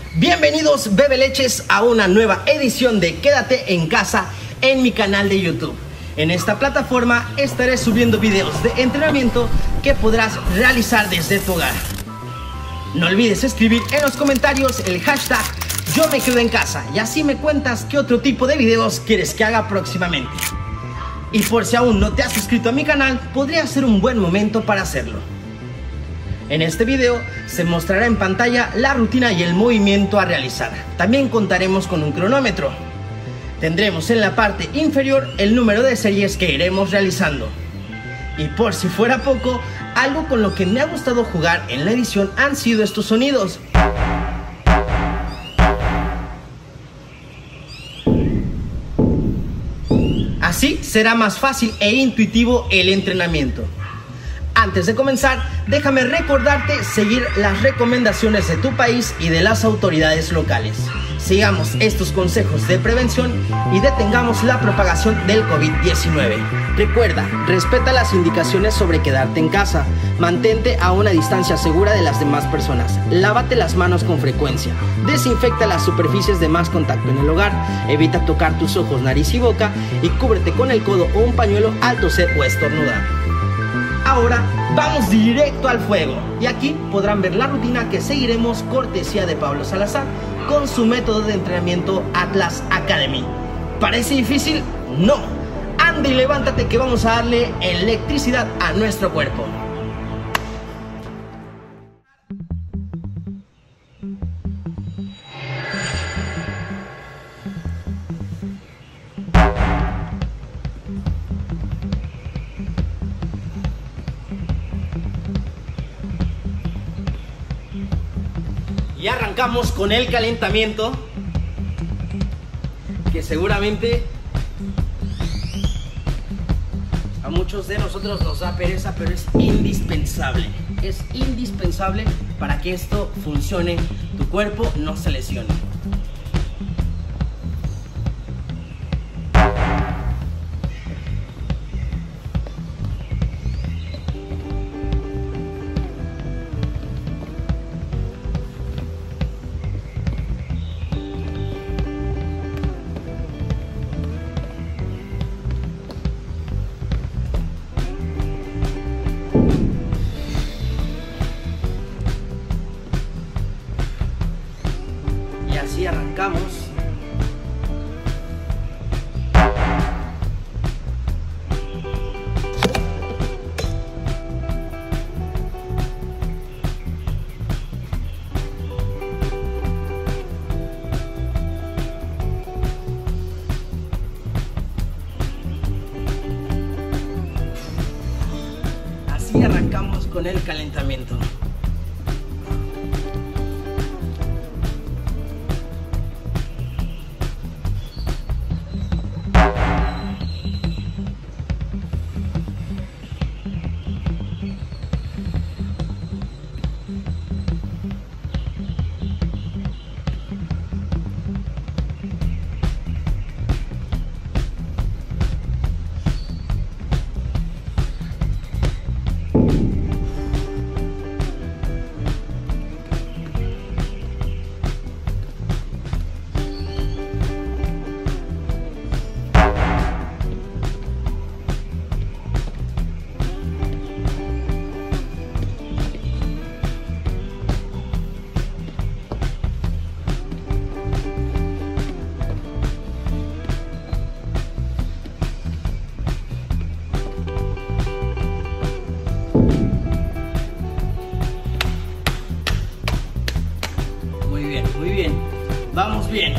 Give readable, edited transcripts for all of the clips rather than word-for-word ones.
Bienvenidos bebeleches a una nueva edición de Quédate en Casa en mi canal de YouTube. En esta plataforma estaré subiendo videos de entrenamiento que podrás realizar desde tu hogar. No olvides escribir en los comentarios el hashtag Yo me quedo en casa y así me cuentas qué otro tipo de videos quieres que haga próximamente. Y por si aún no te has suscrito a mi canal, podría ser un buen momento para hacerlo. En este video se mostrará en pantalla la rutina y el movimiento a realizar. También contaremos con un cronómetro. Tendremos en la parte inferior el número de series que iremos realizando. Y por si fuera poco, algo con lo que me ha gustado jugar en la edición han sido estos sonidos. Así será más fácil e intuitivo el entrenamiento. Antes de comenzar, déjame recordarte seguir las recomendaciones de tu país y de las autoridades locales. Sigamos estos consejos de prevención y detengamos la propagación del COVID-19. Recuerda, respeta las indicaciones sobre quedarte en casa. Mantente a una distancia segura de las demás personas. Lávate las manos con frecuencia. Desinfecta las superficies de más contacto en el hogar. Evita tocar tus ojos, nariz y boca y cúbrete con el codo o un pañuelo al toser o estornudar. Ahora vamos directo al fuego y aquí podrán ver la rutina que seguiremos cortesía de Pablo Salazar con su método de entrenamiento Atlas Academy. ¿Parece difícil? No. Anda y levántate que vamos a darle electricidad a nuestro cuerpo. Y arrancamos con el calentamiento, que seguramente a muchos de nosotros nos da pereza, pero es indispensable. Es indispensable para que esto funcione, tu cuerpo no se lesione. Y arrancamos. Así arrancamos con el calentamiento. Muy bien, vamos bien.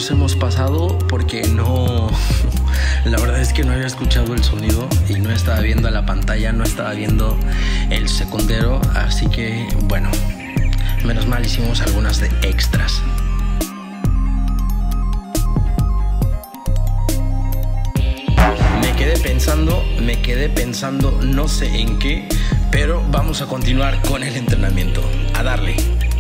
nos hemos pasado porque no, la verdad es que no había escuchado el sonido y no estaba viendo la pantalla, no estaba viendo el secundero, así que bueno, menos mal hicimos algunas de extras. Me quedé pensando no sé en qué, pero vamos a continuar con el entrenamiento, a darle.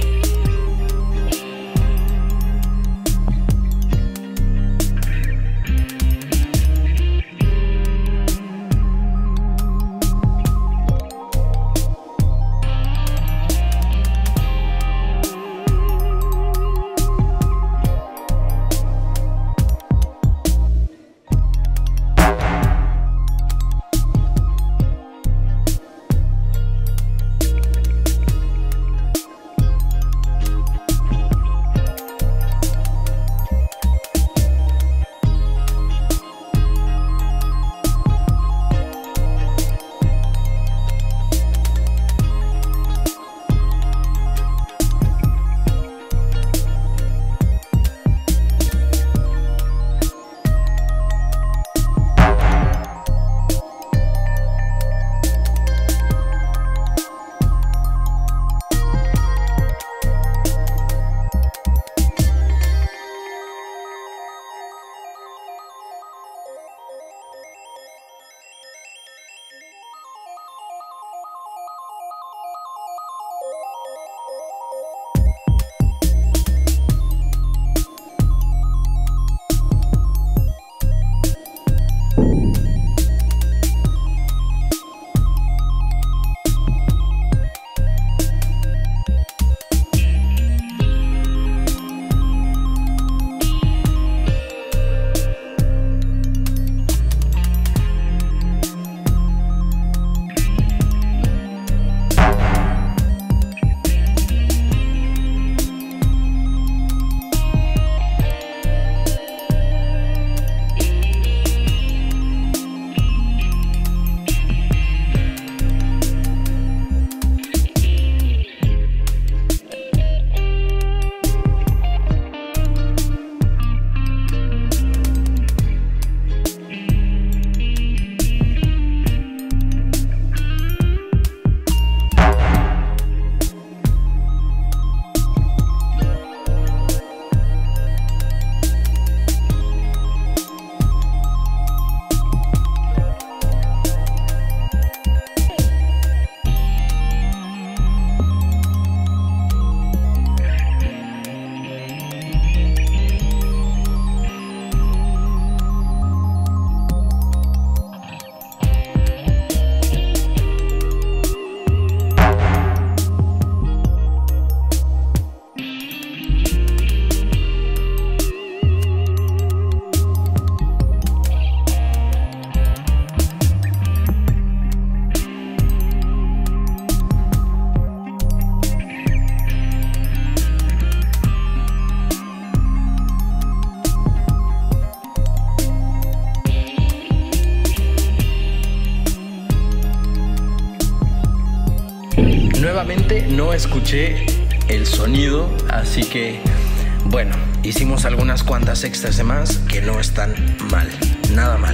Nuevamente no escuché el sonido, así que bueno, hicimos algunas cuantas extras de más que no están mal, nada mal.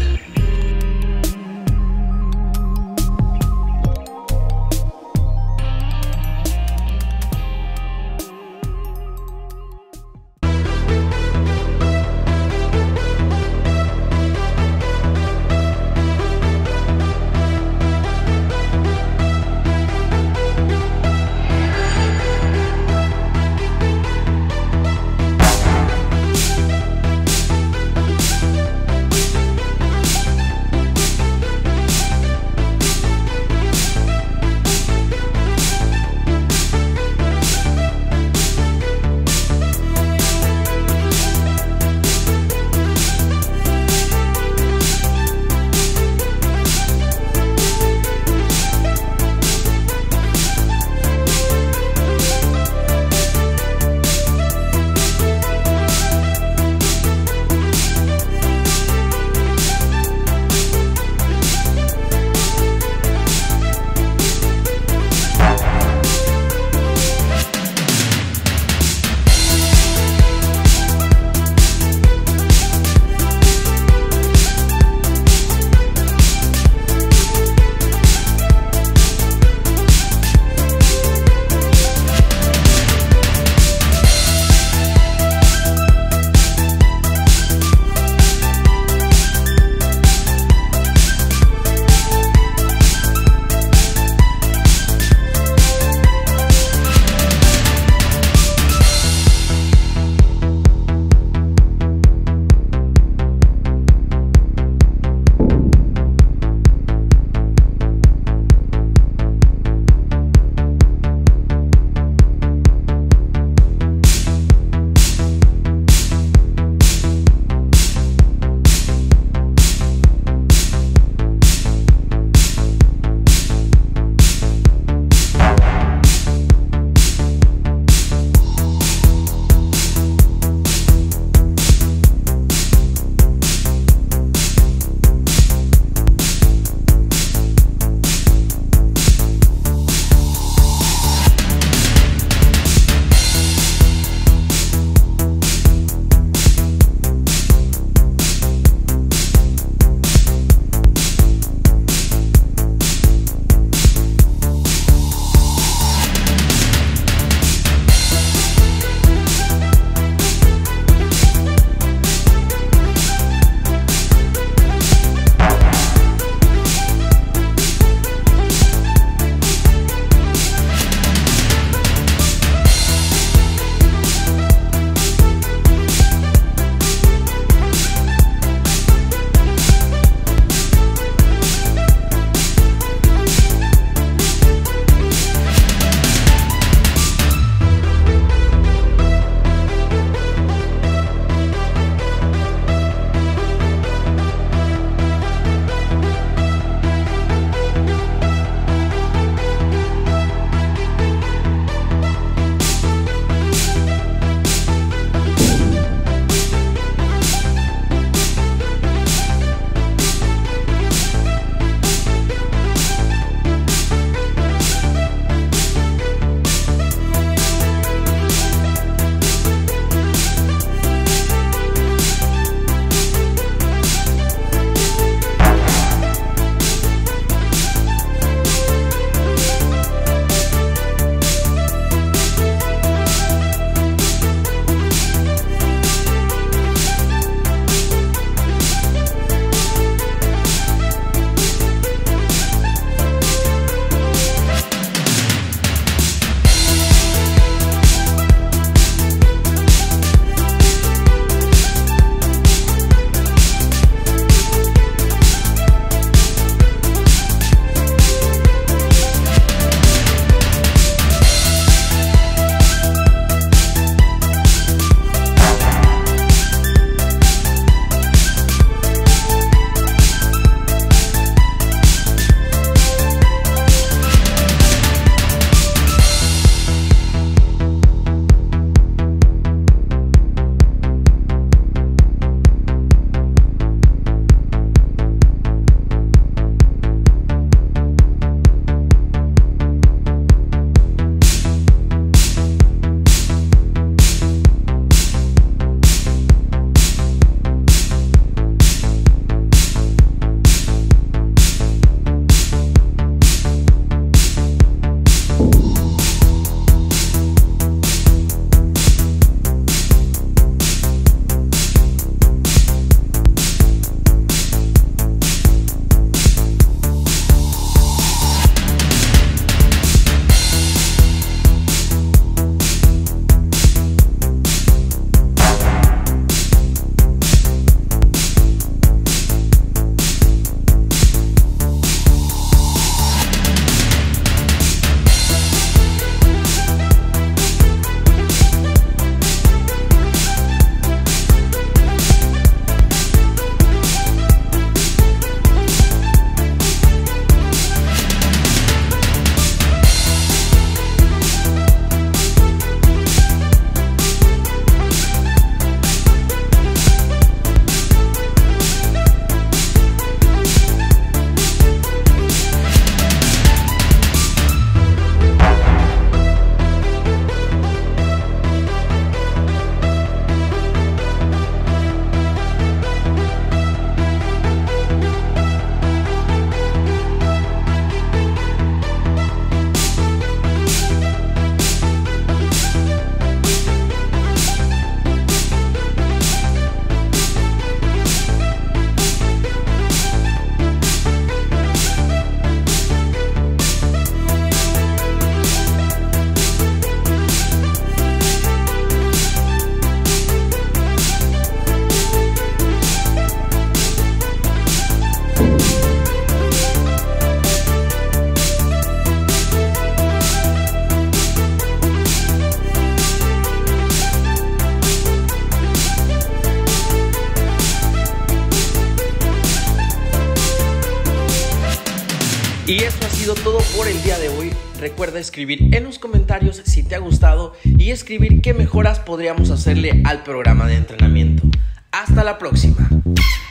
todo por el día de hoy. Recuerda escribir en los comentarios si te ha gustado y escribir qué mejoras podríamos hacerle al programa de entrenamiento. Hasta la próxima.